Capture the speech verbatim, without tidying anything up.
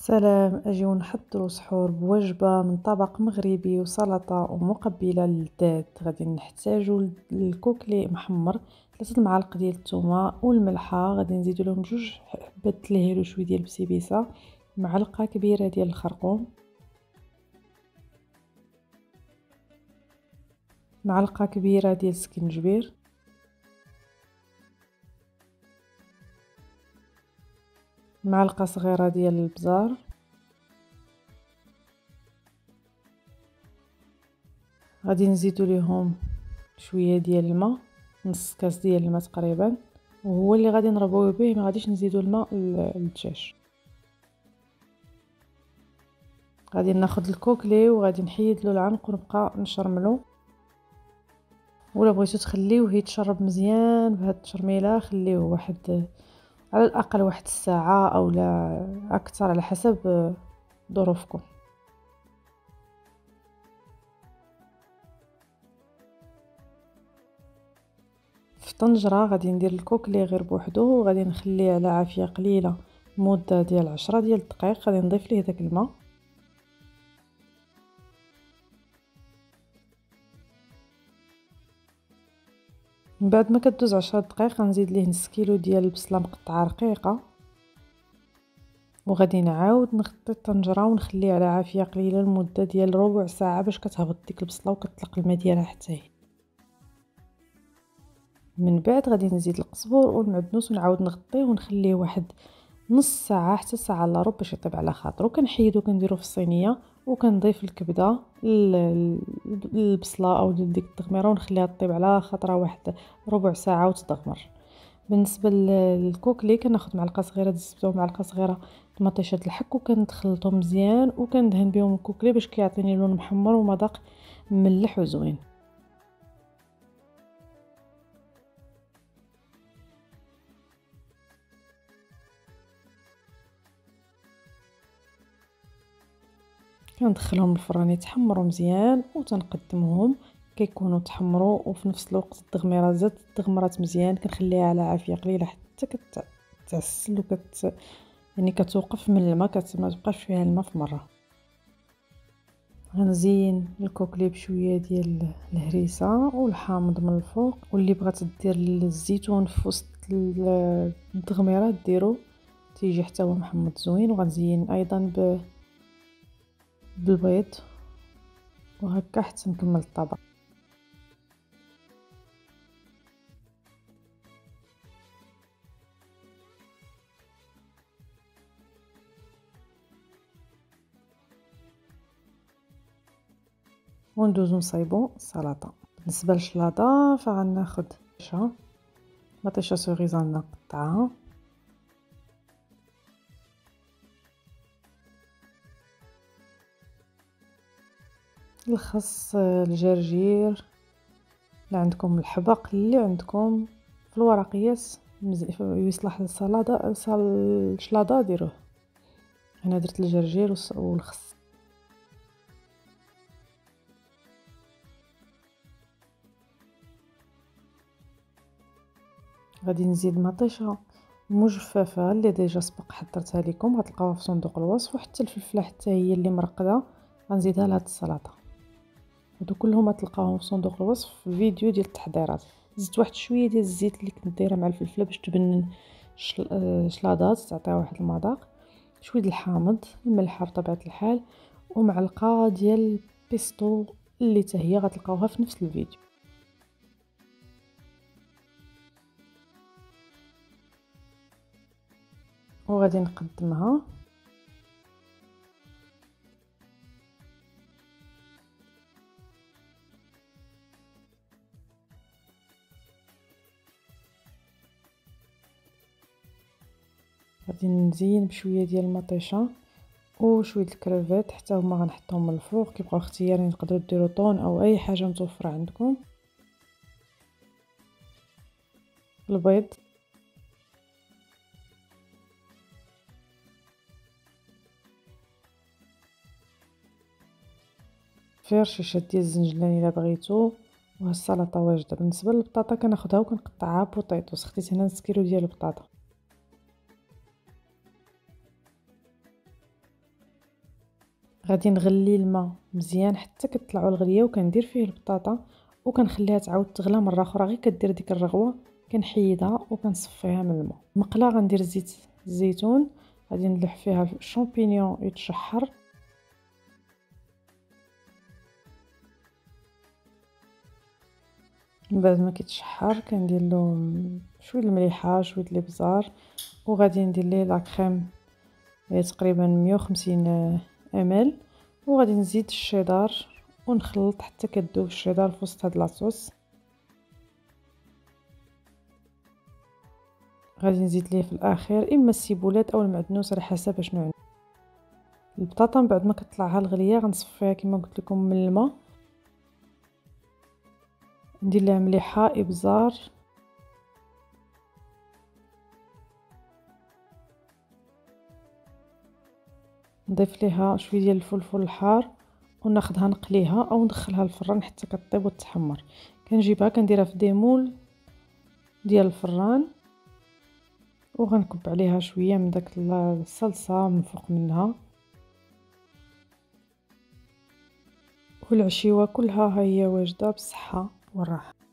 سلام، أجيو نحضرو سحور بوجبة من طبق مغربي وسلطة ومقبلة للذات. غادي نحتاجو الكوكلي محمر، ثلاثة المعالق ديال الثومة والملحة، غادي نزيدو لهم جوج حبات الهيل وشوية ديال البسيبيسة، معلقة كبيرة ديال الخرقوم، معلقة كبيرة ديال السكنجبير، معلقة صغيرة ديال البزار، غادي نزيدو ليهم شويه ديال الماء، نص كاس ديال الماء تقريبا، وهو اللي غادي نربوه به، ما غاديش نزيدو الماء للدجاج. غادي ناخذ الكوكلي وغادي نحيد له العنق ونبقى نشرملو، ولا بغيتو تخليوه يتشرب مزيان بهاد التشرميله خليوه واحد على الاقل واحد الساعه او لا اكثر على حسب ظروفكم. في طنجره غادي ندير الكوكلي غير بوحدو وغادي نخليه على عافيه قليله مده ديال عشرة ديال الدقائق، غادي نضيف ليه داك الماء، من بعد ما كدوز عشرة دقائق غنزيد ليه نص كيلو ديال البصله مقطعه رقيقه، وغادي نعاود نغطي الطنجره ونخليه على عافيه قليله لمده ديال ربع ساعه باش كتهبط ديك البصله وكتطلق الماء ديالها حتى هي. من بعد غادي نزيد القزبر والمعدنوس ونعاود نغطيه ونخليه واحد نص ساعه حتى ساعه الا ربع باش يطيب على خاطرو. كنحيدو كنديرو في الصينيه وكنضيف الكبده البصله او ديك التغميره ونخليها طيب على خاطرها واحد ربع ساعه وتدغمر. بالنسبه للكوكلي كناخذ معلقه صغيره ديال الزبده ومعلقه صغيره طماطيشه الحك وكنخلطهم مزيان وكندهن بهم الكوكلي باش كيعطيني لون محمر ومذاق مملح وزوين. كندخلهم الفران يتحمروا مزيان وتنقدمهم كيكونوا تحمروا وفي نفس الوقت التغميره زادت تغمرات مزيان. كنخليها على عافيه قليله حتى كتعسل وكت يعني كتوقف من الماء، ما تبقاش فيها الماء في مره. غنزين الكوكلي بشويه ديال الهريسه والحامض من الفوق، واللي بغات دير الزيتون في وسط التغميره ديرو تيجي حتى هو محمض زوين. وغنزين ايضا ب بالبيض وهكا حتى نكمل الطبق. وندوزو نصايبو السلطه. بالنسبه للشلاضه فغناخذ مطيشه مطيشه سوريزان نقطعها، الخس، الجرجير اللي عندكم، الحبق اللي عندكم، في الورقيات يصلح للسلطه الشلاضه ديروه. انا درت الجرجير والخس. غادي نزيد مطيشه مجففه اللي ديجا سبق حضرتها لكم، غتلقاوها في صندوق الوصف، وحتى الفلفله حتى هي اللي مرقده غنزيدها لهاد السلطه. هادو كلهم غتلقاوهم في صندوق الوصف في الفيديو ديال التحضيرات. زدت واحد شويه ديال الزيت اللي كنت دايره مع الفلفله باش تبنن شلاضات تعطيها واحد المذاق، شويه الحامض، الملح بطبيعه الحال، ومعلقه ديال بيستو اللي حتى هي غتلقاوها في نفس الفيديو. وغادي نقدمها. غادي نزين بشويه ديال المطيشه وشويه الكريفات حتى هما غنحطهم من الفوق، كيبقاو اختياري، تقدروا ديروا طون او اي حاجه متوفره عندكم. البيض، فير شيشه ديال الزنجلان الا بغيتو، والسلطه واجده. بالنسبه للبطاطا كناخذها وكنقطعها بوطيطوس، خديت هنا نص كيلو ديال البطاطا. غادي نغلي الماء مزيان حتى كطلعوا الغليه وكندير فيه البطاطا وكنخليها تعاود تغلى مره اخرى. غير كدير ديك الرغوه كنحيدها وكنصفيها من الماء. مقله غندير زيت الزيتون، غادي نلوح فيها الشامبينيون يتشحر. من بعد ما كيتشحر كندير له شويه المليحه شويه الابزار وغادي ندير ليه لا كريم تقريبا مية وخمسين مل وغادي نزيد الشيدار ونخلط حتى كتذوب الشيدار في وسط هاد لاصوص. غادي نزيد ليه في الاخير اما السيبولات او المعدنوس على حسب شنو عندي. البطاطا من بعد ما كطلعها الغليه غنصفيها كما قلت لكم من الماء، ندير لها مليحه ابزار نضيف ليها شويه ديال الفلفل الحار وناخذها نقليها او ندخلها الفران حتى كطيب وتحمر. كنجيبها كنديرها في ديمول ديال الفران وغنكب عليها شويه من داك الصلصه من فوق منها. والعشيوه كلها ها هي واجده بالصحه والراحه.